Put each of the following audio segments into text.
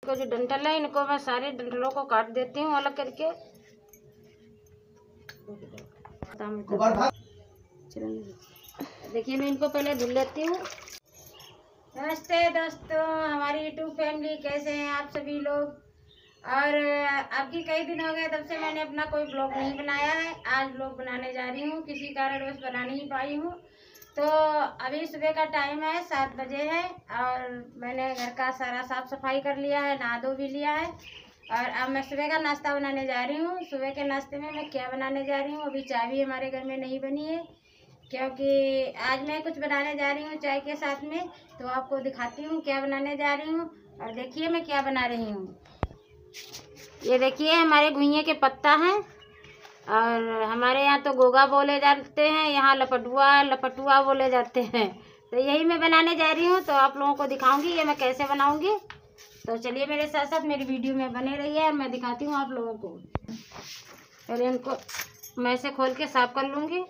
इनको जो डंठल है इनको मैं सारे डंठलों को काट देती हूँ अलग करके। देखिए मैं इनको पहले धुल लेती हूँ। नमस्ते दोस्तों, हमारी यूट्यूब फैमिली, कैसे हैं आप सभी लोग। और आपकी कई दिन हो गए तब से मैंने अपना कोई ब्लॉग नहीं बनाया है। आज ब्लॉग बनाने जा रही हूँ, किसी कारणवश बना नहीं पाई हूँ। तो अभी सुबह का टाइम है, 7 बजे है और मैंने घर का सारा साफ सफाई कर लिया है, नहा धो भी लिया है। और अब मैं सुबह का नाश्ता बनाने जा रही हूँ। सुबह के नाश्ते में मैं क्या बनाने जा रही हूँ, अभी चाय भी हमारे घर में नहीं बनी है क्योंकि आज मैं कुछ बनाने जा रही हूँ चाय के साथ में। तो आपको दिखाती हूँ क्या बनाने जा रही हूँ। और देखिए मैं क्या बना रही हूँ। ये देखिए हमारे घुइयां के पत्ता हैं और हमारे यहाँ तो गोगा बोले जाते हैं, यहाँ लपटुआ बोले जाते हैं। तो यही मैं बनाने जा रही हूँ, तो आप लोगों को दिखाऊंगी ये मैं कैसे बनाऊंगी। तो चलिए मेरे साथ साथ मेरी वीडियो में बने रहिए और मैं दिखाती हूँ आप लोगों को। पहले इनको मैं ऐसे खोल के साफ कर लूँगी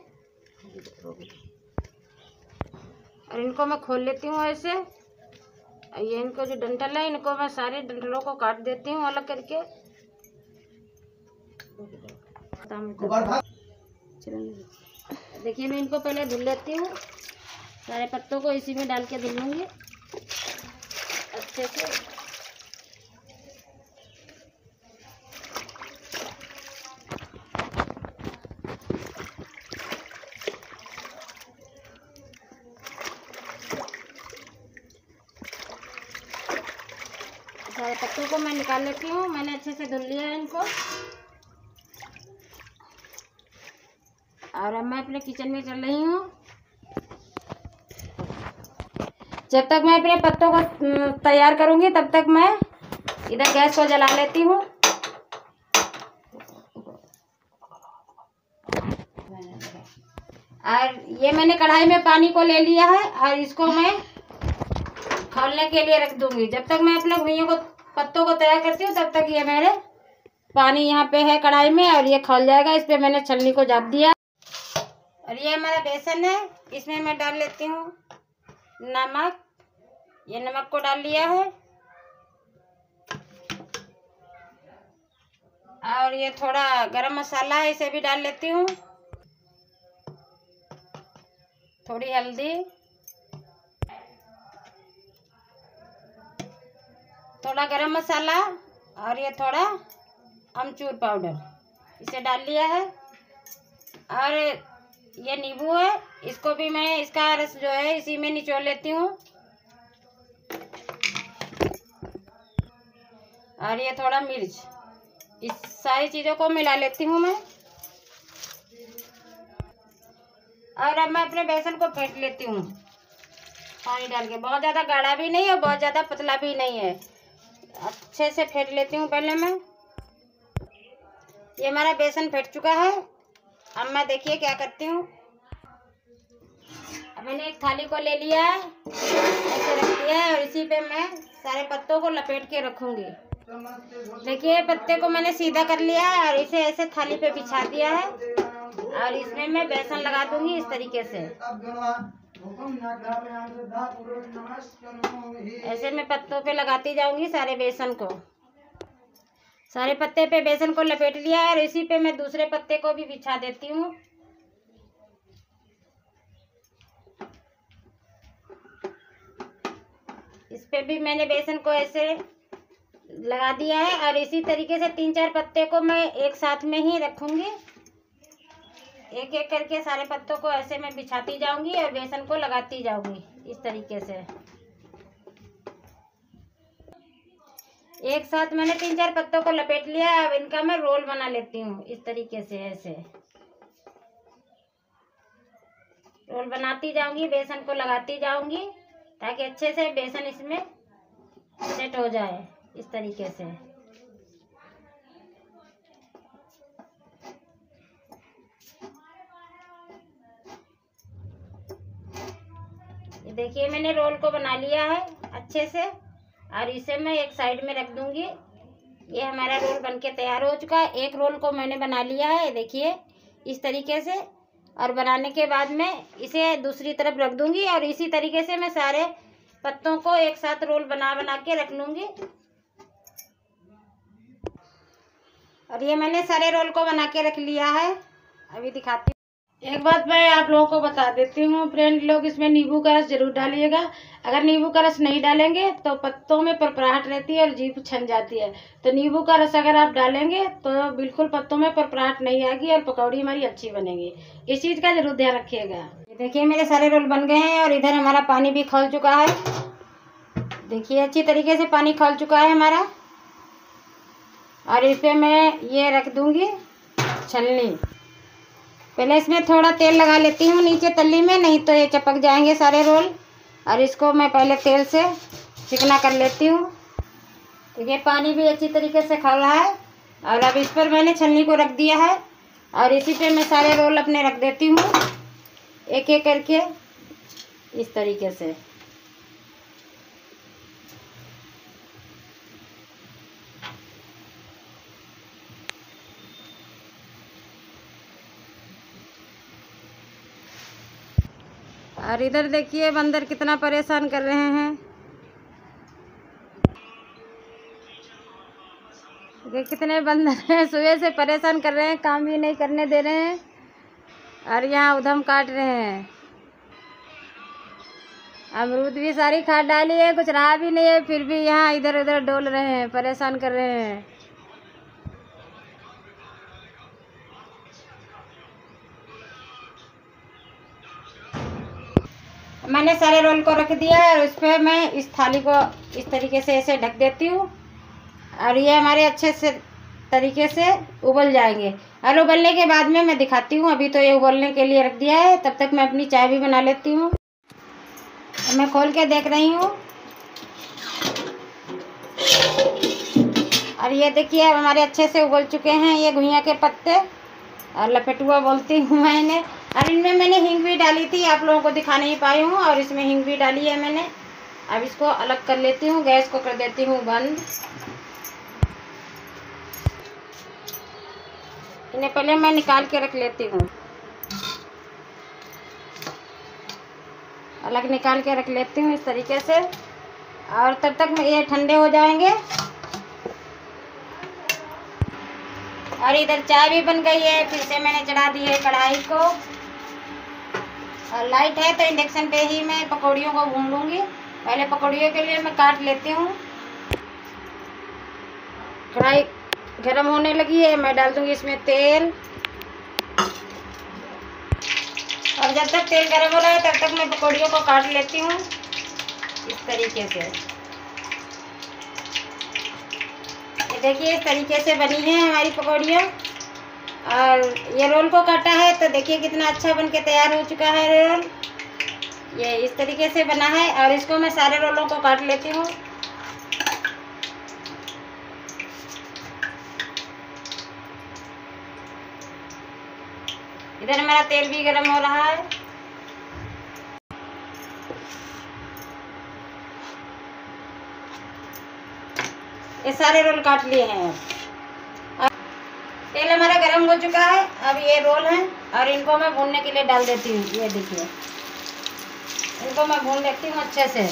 और इनको मैं खोल लेती हूँ ऐसे। ये इनको जो डंठल है इनको मैं सारे डंठलों को काट देती हूँ अलग करके। देखिए मैं इनको पहले धुल लेती हूँ, सारे पत्तों को इसी में डाल के धुल लूँगी अच्छे से। सारे पत्तों को मैं निकाल लेती हूँ, मैंने अच्छे से धुल लिया है इनको। और अब मैं अपने किचन में चल रही हूँ। जब तक मैं अपने पत्तों को तैयार करूँगी तब तक मैं इधर गैस को जला लेती हूँ। और ये मैंने कढ़ाई में पानी को ले लिया है और इसको मैं खौलने के लिए रख दूंगी। जब तक मैं अपने घुइयों को पत्तों को तैयार करती हूँ तब तक ये मेरे पानी यहाँ पे है कढ़ाई में और ये खौल जाएगा। इस पे मैंने छलनी को जाप दिया। और ये हमारा बेसन है, इसमें मैं डाल लेती हूँ नमक। ये नमक को डाल लिया है और ये थोड़ा गरम मसाला है, इसे भी डाल लेती हूँ। थोड़ी हल्दी, थोड़ा गरम मसाला और ये थोड़ा अमचूर पाउडर, इसे डाल लिया है। और ये नींबू है, इसको भी मैं इसका रस जो है इसी में निचोड़ लेती हूँ। और ये थोड़ा मिर्च, इस सारी चीज़ों को मिला लेती हूँ मैं। और अब मैं अपने बेसन को फेंट लेती हूँ पानी डाल के। बहुत ज़्यादा गाढ़ा भी नहीं और बहुत ज़्यादा पतला भी नहीं है, अच्छे से फेंट लेती हूँ पहले मैं। ये हमारा बेसन फेंट चुका है। अब मैं देखिए क्या करती हूँ। अब मैंने एक थाली को ले लिया है, ऐसे रख दिया है और इसी पे मैं सारे पत्तों को लपेट के रखूँगी। देखिए पत्ते को मैंने सीधा कर लिया है और इसे ऐसे थाली पे बिछा दिया है और इसमें मैं बेसन लगा दूंगी इस तरीके से। ऐसे मैं पत्तों पे लगाती जाऊंगी सारे बेसन को। सारे पत्ते पे बेसन को लपेट लिया है और इसी पे मैं दूसरे पत्ते को भी बिछा देती हूँ। इस पे भी मैंने बेसन को ऐसे लगा दिया है और इसी तरीके से 3-4 पत्ते को मैं एक साथ में ही रखूंगी। एक एक करके सारे पत्तों को ऐसे मैं बिछाती जाऊंगी और बेसन को लगाती जाऊंगी इस तरीके से। एक साथ मैंने 3-4 पत्तों को लपेट लिया है। अब इनका मैं रोल बना लेती हूँ इस तरीके से। ऐसे रोल बनाती जाऊंगी, बेसन को लगाती जाऊंगी ताकि अच्छे से बेसन इसमें सेट हो जाए इस तरीके से। ये देखिए मैंने रोल को बना लिया है अच्छे से और इसे मैं एक साइड में रख दूंगी। ये हमारा रोल बनके तैयार हो चुका है। एक रोल को मैंने बना लिया है देखिए इस तरीके से। और बनाने के बाद मैं इसे दूसरी तरफ रख दूंगी और इसी तरीके से मैं सारे पत्तों को एक साथ रोल बना बना के रख लूँगी। और ये मैंने सारे रोल को बना के रख लिया है, अभी दिखाती हूँ। एक बात मैं आप लोगों को बता देती हूँ फ्रेंड लोग, इसमें नींबू का रस जरूर डालिएगा। अगर नींबू का रस नहीं डालेंगे तो पत्तों में परपराहट रहती है और जीभ छन जाती है। तो नींबू का रस अगर आप डालेंगे तो बिल्कुल पत्तों में परपराहट नहीं आएगी और पकौड़ी हमारी अच्छी बनेगी। इस चीज़ का जरूर ध्यान रखिएगा। देखिए मेरे सारे रोल बन गए हैं और इधर हमारा पानी भी खौल चुका है। देखिए अच्छी तरीके से पानी खौल चुका है हमारा। और इस पर मैं ये रख दूँगी छलनी। पहले इसमें थोड़ा तेल लगा लेती हूँ नीचे तल्ली में, नहीं तो ये चिपक जाएंगे सारे रोल। और इसको मैं पहले तेल से चिकना कर लेती हूँ। देखिए पानी भी अच्छी तरीके से खौला है और अब इस पर मैंने छलनी को रख दिया है और इसी पे मैं सारे रोल अपने रख देती हूँ एक एक करके इस तरीके से। और इधर देखिए बंदर कितना परेशान कर रहे हैं। देखिए कितने बंदर हैं, सुबह से परेशान कर रहे हैं, काम भी नहीं करने दे रहे हैं और यहाँ उधम काट रहे हैं। अमरूद भी सारी खा डाली है, कुछ रहा भी नहीं है, फिर भी यहाँ इधर उधर डोल रहे हैं, परेशान कर रहे हैं। मैंने सारे रोल को रख दिया है और उस पर मैं इस थाली को इस तरीके से ऐसे ढक देती हूँ और ये हमारे अच्छे से तरीके से उबल जाएंगे। और उबलने के बाद में मैं दिखाती हूँ। अभी तो ये उबलने के लिए रख दिया है, तब तक मैं अपनी चाय भी बना लेती हूँ। मैं खोल के देख रही हूँ और ये देखिए अब हमारे अच्छे से उबल चुके हैं ये घुइयाँ के पत्ते, और लपेटुआ बोलती हूँ मैं इन्हें। और इनमें मैंने हींग भी डाली थी, आप लोगों को दिखा नहीं पाई हूँ, और इसमें हींग भी डाली है मैंने। अब इसको अलग कर लेती हूँ, गैस को कर देती हूँ बंद। इन्हें पहले मैं निकाल के रख लेती हूँ, अलग निकाल के रख लेती हूँ इस तरीके से। और तब तक ये ठंडे हो जाएंगे। और इधर चाय भी बन गई है, फिर से मैंने चढ़ा दी है कढ़ाई को। और लाइट है तो इंडक्शन पे ही मैं पकौड़ियों को भून लूँगी। पहले पकौड़ियों के लिए मैं काट लेती हूँ। कढ़ाई गरम होने लगी है, मैं डाल दूँगी इसमें तेल। और जब तक तेल गरम हो रहा है तब तक मैं पकौड़ियों को काट लेती हूँ इस तरीके से। ये देखिए इस तरीके से बनी है हमारी पकौड़ियाँ। और ये रोल को काटा है तो देखिए कितना अच्छा बन के तैयार हो चुका है रोल। ये इस तरीके से बना है और इसको मैं सारे रोलों को काट लेती हूँ। इधर हमारा तेल भी गरम हो रहा है। ये सारे रोल काट लिए हैं। अब तेल हमारा गरम हो चुका है। अब ये रोल हैं और इनको मैं भूनने के लिए डाल देती हूँ। ये देखिए इनको मैं भून लेती हूँ अच्छे से।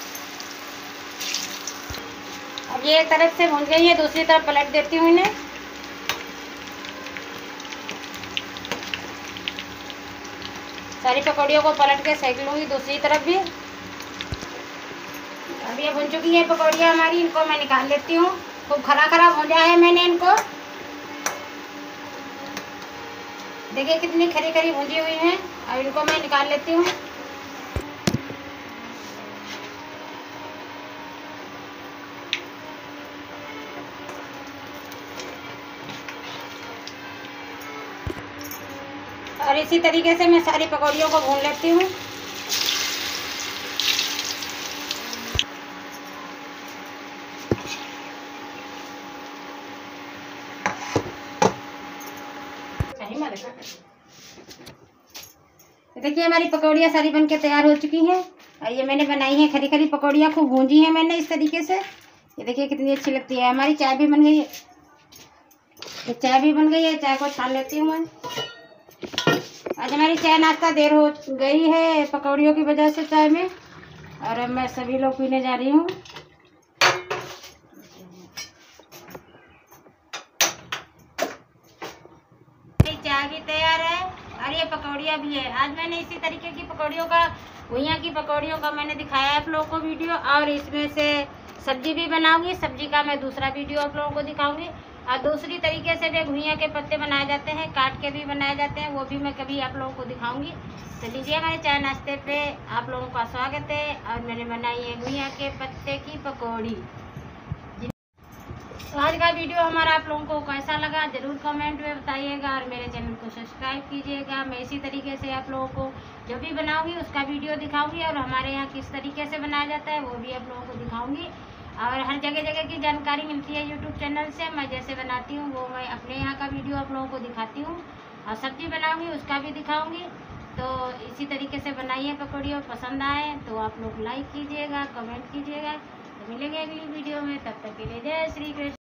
अब ये एक तरफ से भून गई है, दूसरी तरफ पलट देती हूँ इन्हें। सारी पकौड़ियों को पलट के सेक लूँगी दूसरी तरफ भी। अब ये भुन चुकी है पकौड़ियाँ हमारी, इनको मैं निकाल लेती हूँ। खूब खरा खरा भूंजा है मैंने इनको। देखिए कितनी खरी खरी भुंजी हुई हैं। अब इनको मैं निकाल लेती हूँ। और इसी तरीके से मैं सारी पकौड़ियों को भून लेती हूँ। देखिए हमारी पकौड़ियाँ सारी बन के तैयार हो चुकी हैं। और ये मैंने बनाई है खरी खरी पकौड़ियाँ, खूब भूंजी है मैंने इस तरीके से। ये देखिए कितनी अच्छी लगती है। हमारी चाय भी बन गई है, ये चाय भी बन गई है। चाय को छान लेती हूँ मैं। आज हमारी चाय नाश्ता देर हो गई है पकौड़ियों की वजह से चाय में, और अब मैं सभी लोग पीने जा रही हूँ। और ये पकौड़ियाँ भी है। आज मैंने इसी तरीके की पकौड़ियों का, घुइयाँ की पकौड़ियों का मैंने दिखाया है आप लोगों को वीडियो, और इसमें से सब्जी भी बनाऊंगी। सब्जी का मैं दूसरा वीडियो आप लोगों को दिखाऊंगी। और दूसरी तरीके से भी घुइयाँ के पत्ते बनाए जाते हैं, काट के भी बनाए जाते हैं, वो भी मैं कभी आप लोगों को दिखाऊंगी। तो लीजिए, हमारे चाय नाश्ते पे आप लोगों का स्वागत है। और मैंने बनाई है घुइयाँ के पत्ते की पकौड़ी। तो आज का वीडियो हमारा आप लोगों को कैसा लगा जरूर कमेंट में बताइएगा, और मेरे चैनल को सब्सक्राइब कीजिएगा। मैं इसी तरीके से आप लोगों को जो भी बनाऊंगी उसका वीडियो दिखाऊंगी, और हमारे यहाँ किस तरीके से बनाया जाता है वो भी आप लोगों को दिखाऊंगी। और हर जगह जगह की जानकारी मिलती है यूट्यूब चैनल से। मैं जैसे बनाती हूँ वो मैं अपने यहाँ का वीडियो आप लोगों को दिखाती हूँ, और सब्जी बनाऊँगी उसका भी दिखाऊँगी। तो इसी तरीके से बनाइए पकौड़ी, और पसंद आए तो आप लोग लाइक कीजिएगा, कमेंट कीजिएगा। तो मिलेंगे अगली वीडियो में, तब तक के लिए जय श्री कृष्ण।